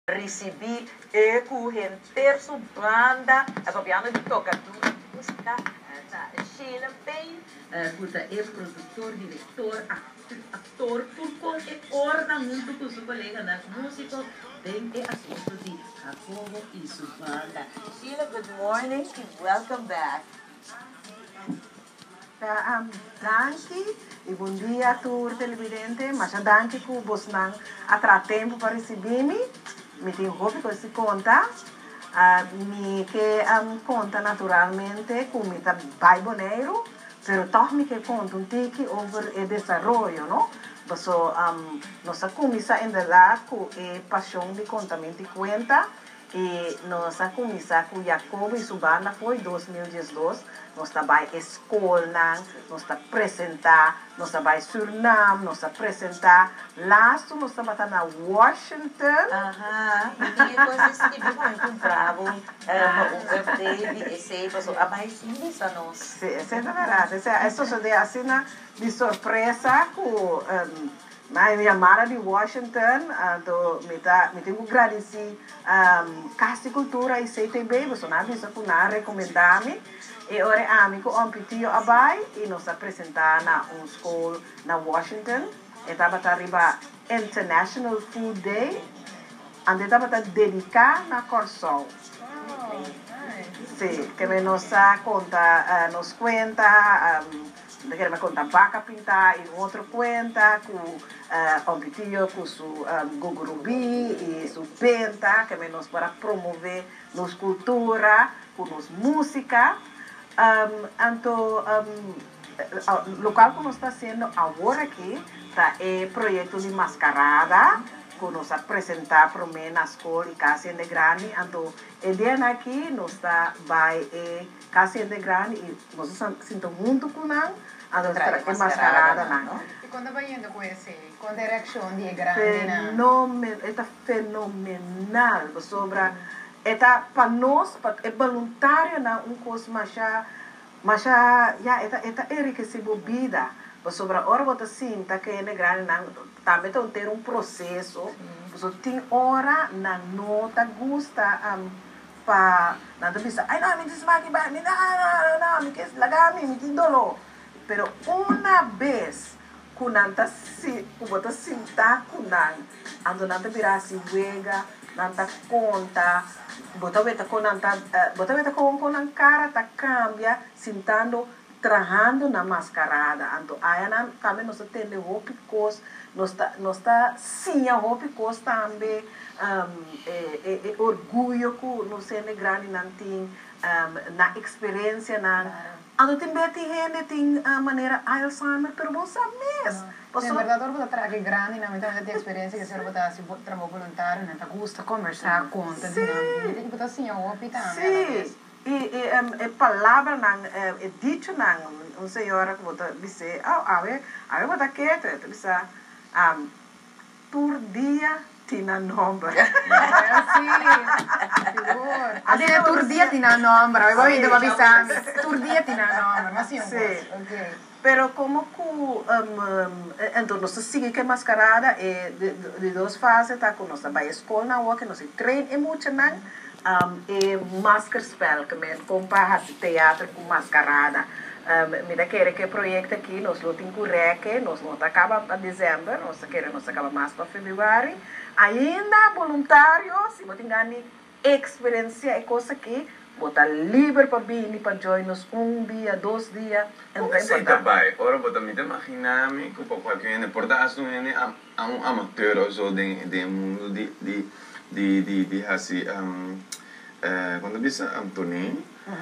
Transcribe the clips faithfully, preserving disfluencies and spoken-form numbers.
recebi e com gente su banda a copiando de tocador música na Sheila Payne, puta é produtor, diretor, ator, turco e orna junto com seu colega nas músicos bem é assunto de Jacobo e sua banda. Sheila, good morning and welcome back. Tá, um, danke e bom dia a todos os televidentes, mas danke que vocês não atrás tempo para receber-me. Me tenho roupa que se conta, uh, me que um, conta naturalmente como está bem boneiro, pero toch me que conta um tique over o desenvolvimento, não? Porque um, nossa comissão ainda lá com a paixão de contamento e conta. E nossa comissão com Jacobo e sua banda foi em dois mil e dois. Nós trabalhamos em escola, nós apresentamos, nós trabalhamos em Suriname, nós apresentamos. Lá, nós trabalhamos na Washington. Aham, e coisas que vão comprar, um birthday, esse, a mais linda nós. Sim, essa é a verdade. Essa é assim, de surpresa com... Na minha mara de Washington, uh, me, tá, me tenho que agradecer um, Casa Cultura e C T B, você não avisa que não recomendar-me. E ora, amigo, um pitio abai e nos apresentar na uma escola na Washington. E estava arriba International Food Day. E estava dedicar na Corsol. Oh, nice. Sim, que me nos conta, uh, nos conta, um, queremos contar vaca pintar e outro conta com uh, um pitilho com su um, gugurubi e su penta que me nos para promover nos cultura com nos música um, então um, o local que nós está sendo agora aqui tá é projeto de mascarada que nos apresentar para mim na escola e Casa de Grande então o dia aqui nós está vai é Casa de Grande e nós estamos muito com nós é mascarada, não? E quando vai indo com esse, com a direção de grande, fenomenal, é fenomenal, sobre, é para nós, é voluntário na um curso, mas já, mas já, já, é é enriquecido vida, sobre a hora você sinta que é grande, também tem ter um processo, você tem hora na nota gusta para, não pensa, ai não, me desmague, me não, não, me quer lagar, me tem dolor. Pero uma vez que nanta si, que você sinta com nan, ando nanta virar se vega, nanta conta, você vê com nanta, você vê com com nan cara tá cambia, sentando, trabajando na mascarada, ando aí nan também nós temos roupas, nós tá nós tá sim a roupas também, um, é, é, é orgulho que nós é grande nan tem um, na experiência nan Ando tem beti gente tem a maneira Alzheimer, pero você mesmo. Em verdade, eu vou trazer grande, na verdade, tem experiência que se eu botar se trabalho voluntário, não gusta conversar, conta, sim. E tem que botar assim, o hospital. Sim. E e a palavra não é dito não, uma senhora que bota dizer, ah, a ver, a ver bota quieto, tu diz, ah, por dia tinha nome. Sim. Adesso turdia tinha nome, eu vou indo para avisar. Turdia tinha nome, mas sim. Ok. Pero como que um, um, então nós seguimos que mascarada é de, de duas fases, tá com nossa vai escola na rua que nós trein é muito não, um, é mascarspel que me compara teatro com mascarada. Um, me dá querer que projeto aqui nós não tem correto, nós não acaba para dezembro, nós queremos nós acaba mais para fevereiro. Ainda voluntário, se você tem experiência e coisa aqui, botar livre para vir para join-nos um dia, dois dias. Como sei também, ora você me imagina me que por qualquer né, por dar isso né a um amateur ou so de de mundo de de de de de assim um eh quando bisa Antoni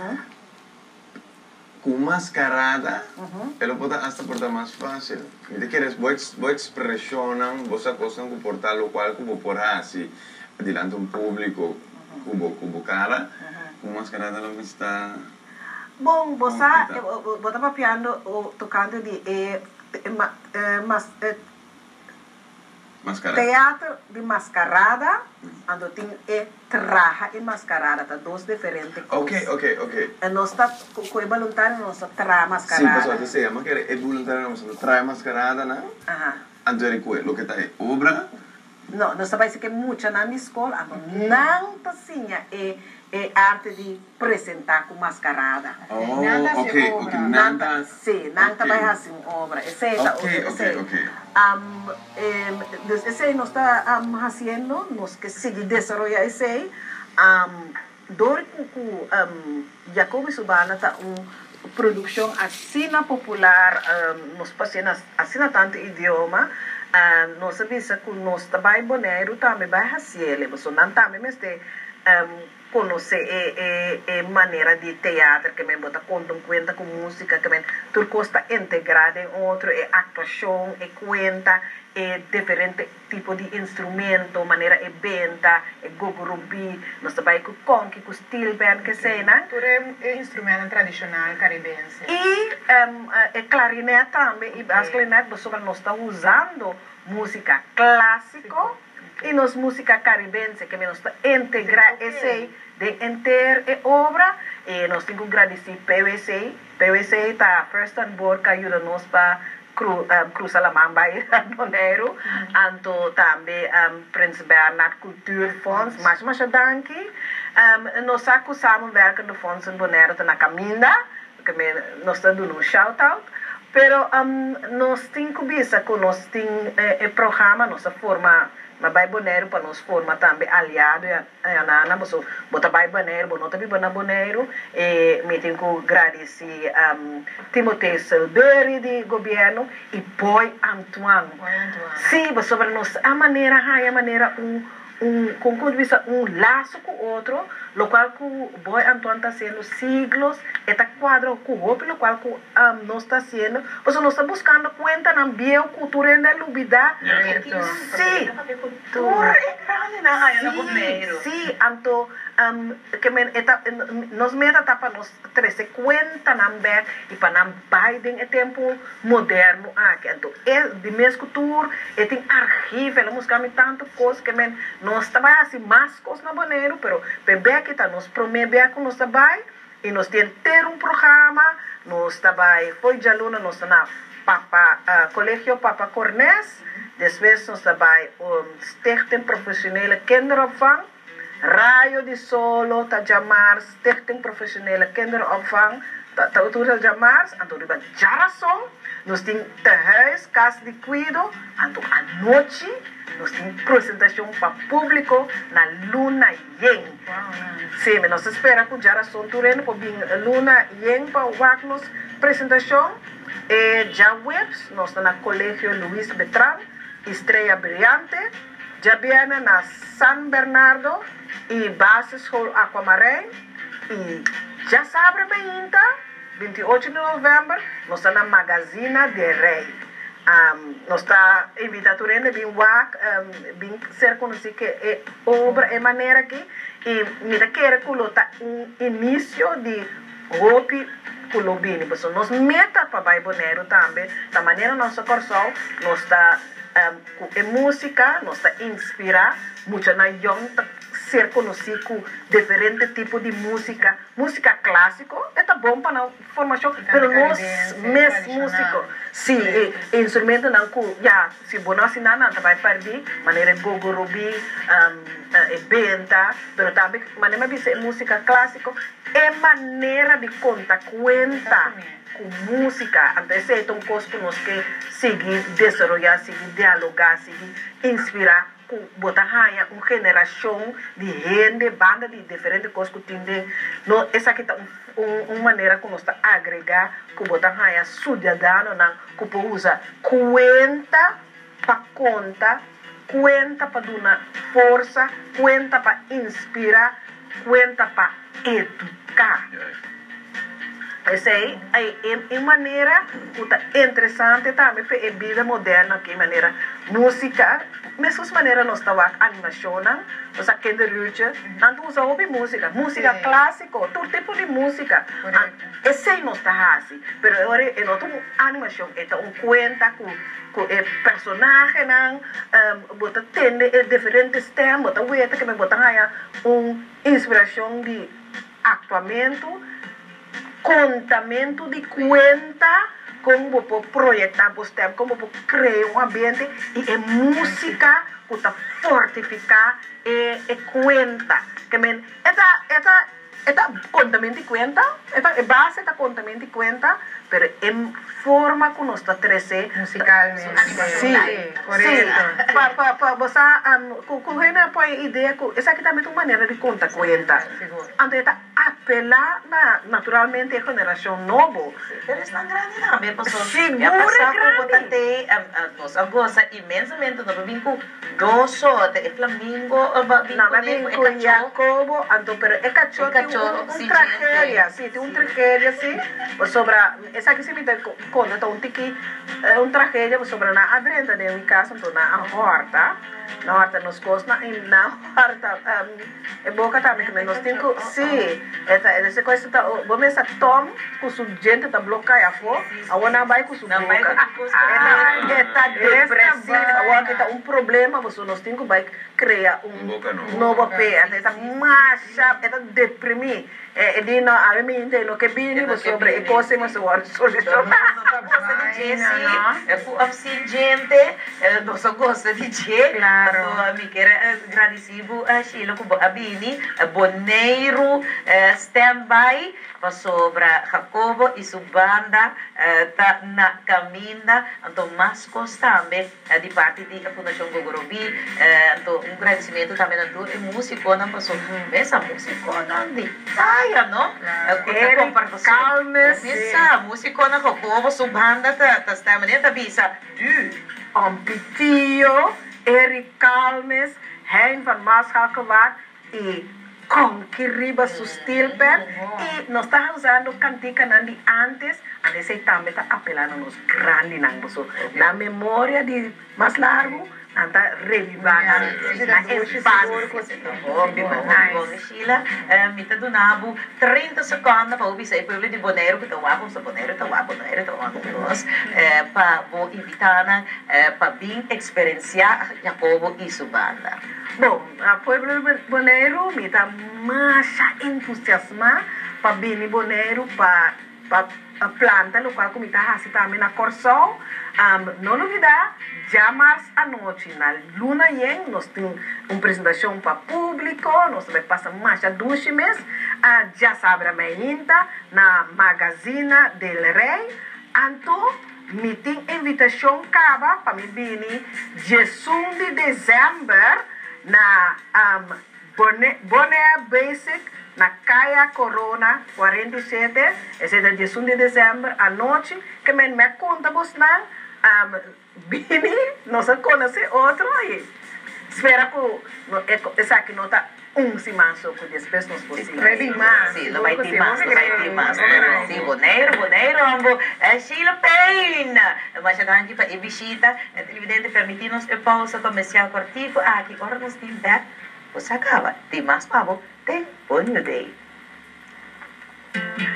com mascarada, ele pode até portar mais fácil. De que eles boits pressionam, você consegue comportar o qual como por assim, diante um público, como como cara, com mascarada não está. Bom, você, você está papiando ou tocando de é, é, mas mascarada. Teatro de mascarada, ando tem é traja e mascarada, tá dois diferentes coisas. Ok, ok, ok. E nós está com o voluntário nós está traja mascarada. Sim, pessoal, se chama que é voluntário nós traja mascarada, né? Aham. Antes de que o que está é obra não, nós vai ser que muito na minha escola, não passinha é é arte de apresentar com mascarada. Oh, Nada se ok, obra. ok. Nanta, Nada. sim, nanta Ok. vai assim obra. Esse é, Ok, esse, ok, ok. Um, eh, esse nós está um, fazendo, nós que seguir desenvolver esse, um, dor que um, Jacob Subana tá um produção assim popular, um, nós passamos assim tanto idioma. Uh, nós sabemos que nós também boneiro também vai fazer, mas não também mas tem um, conhecer a, a, a maneira de teatro que me bota conta conta com música que me tudo costa integrada em outro é atuação é conta é diferente tipo de instrumento maneira é benta é gogorubi nós também com conque com steel band que sei né Tudo é instrumento tradicional caribense. e um, é clarinete também e as clarinetes sobre nós está usando música clássico e nós música caribense que nós está integrar esse de inteira obra e nós temos que agradecer P W C P W C está first on board que ajuda nós para cru, um, cruzar a mamba e Bonaire anto também um, Prince Bernhard Cultuurfonds mas mas danke um, nós acusamos werken de fonds in Bonaire na caminda que nós está dando um shout out pero um, nós temos que ver que nós temos eh, programa nossa forma mas vai Bonaire para nós forma também aliado a Nana, você bota vai Bonaire, bota também para Bonaire e me tenho que agradecer um, Timothy Silberry de governo e Boy Antoine. Boy Antoine. Sim, sobre nós a maneira, a maneira um um com um laço com o outro, lo qual que o Boy Antoine está sendo siglos, está quadro com o outro, lo qual que um, nós está sendo, você nós está buscando conta na biocultura e na lubida. Sim, Cultura é grande na área do Bonaire. sim, então, um, que men, eta, nós meta tá para nós trazer conta na back e para não Biden é tempo moderno aqui, então, é de mesma cultura, é tem arquivo, ela buscando tanto coisa que men, nós trabalhamos assim mais coisas na Bonaire, pero bebê que tá nos promete que nós trabalha e nós temos ter um programa, nós trabalha foi de aluno nós na Papa uh, Colégio Papa Cornés, depois nós trabalha um stichting profissionele kinderopvang, Raio de Solo, tá chamar stichting profissionele kinderopvang, tá tá tudo chamar, então riba Jarason, nós temos terreis, casa de cuido, então à noite nós temos apresentação para público na Luna Yen. Sim, mas nós esperamos que o Jarason tureno para vir Luna Yen para o nos apresentação. E já webs, nós estamos no Colégio Luiz Betran, Estrela Brilhante, já viene na San Bernardo e Base School Aquamarine e já sabe ainda, vinte e oito de novembro, nós estamos na Magazina de Rei. Um, nós está invitado a vir wak, um, vir ser conhecido que é obra é maneira aqui e me da querer colocar um início de roupa colobini, porque nós meta para vai Bonaire também, da maneira nossa corção, nós está um, com música, nós está inspirar muito na young ser conhecido com diferente tipo de música, música clássico, é bom para a formação, pero nós mesmo músico, sim, e, instrumento não que já se bom assim não não vai perder, maneira gogorubi, um, é benta, pero também maneira de ser música clássico é maneira de contar conta com música, então esse é um coisa que nós que seguir desenvolver, seguir dialogar, seguir inspirar botar uma geração de gente, banda de diferentes coisas que tem. No, essa aqui é um, uma maneira que nós está agregar, que botar a cidadão, que pode usar conta para conta, conta para dar força, conta para inspirar, conta para educar. Essa aí é uma maneira interessante também para a vida moderna, que maneira música, mesmo maneira nós estamos animação, nós aqui de Rússia, nós usamos música, música clássica, todo tipo de música. Esse aí nós está assim, mas agora é outra animação, é um conta com o personagem, bota tende diferentes temas, bota ueta que me bota uma inspiração de atuamento. contamento de cuenta como vou projetar você como vou criar um ambiente e é música que tá fortificar e, e cuenta que men esta esta esta contamento de cuenta esta é base da contamento de cuenta pero em forma que nós está trece musicalmente. sim, correto. para para para você um, com rena põe ideia que essa aqui também é uma maneira de contar cuenta então está apelar na naturalmente a geração nova. Pero es tan grande também, pastor. Seguro Já passar grande. por botate, nós gosta imensamente, não vim com dois horas, é Flamingo, Não, mas vem com Jacobo, então, pero é cachorro, tem cachorro, um, um sim, tragédia, sim, sim, tem um sim. tragédia, sim, sobre, essa aqui se me dá conta, então, tem que, é um tragédia sobre na adrenta de minha casa, então, na horta, na horta, nos costas, na horta, é boca também, que nós temos que, sim, essa coisa, vamos ver se tom, que o gente está bloqueado, a ona vai com o boca, é tá depressiva, a ona tá um problema, você nós temos que vai criar um Boca nova. novo pé, essa marcha, essa deprimir, é de não, a mim entendo que bem sobre a coisa, mas o ar solucionar. Gosta de Jesse, é com gente, nós gosta de Jesse, Claro. me quer agradecido a Sheila com a Bini, a Boneiro, standby, sobre Jacobo e sua banda, tá na caminha, então mais constante, de parte da Fundação Gogorobi, então um agradecimento também a tu, e musicona passou, essa musicona de saia, não? Eric Calmes, essa musicona Jacobo, sua banda, tá tá tá bisa, du, Ampitio, Eric Calmes, Hein van Maashalkewaard e Conquiriba Sustilpen e nós estamos usando cantica de antes, a esse também está apelando nos grandes nangos. Na memória de mais largo, está revivando na espaço. Bom, Sheila, mita do nabo, trinta segundos para ouvir o povo de Bonaire, que está lá, com o Bonaire, está lá, Bonaire, está lá com nós, para vou invitar para vir experienciar Jacobo e sua banda. Bom, a Pueblo Bonaire me está mais entusiasmada para vir Bonaire para a planta, o qual como está assim também na Corsol. Um, não novidade, já março à noite, na Luna Yen, nós temos uma apresentação para público, nós vamos passar mais de dois meses, uh, já sabe a minha na Magazina del Rey, então, me tem invitação acaba para me vir dezoito de dezembro na um, Bonaire Basic, na Caia Corona quarenta e sete, esse é dezoito de dezembro à noite, que me, me conta você não, um, Bini, nós conhecemos outro aí. Espero que essa aqui não está um semana só, que depois nós possamos. Vai vir mais. Sim, não vai ter mais, não vai ter mais. Sim, Bonaire, Bonaire, ambo, Sheila Payne. Mas agora aqui para a visita, a televidente permitir-nos a pausa comercial cortico. Ah, aqui agora nós temos back. Você acaba, tem mais pavo, tem bom new day.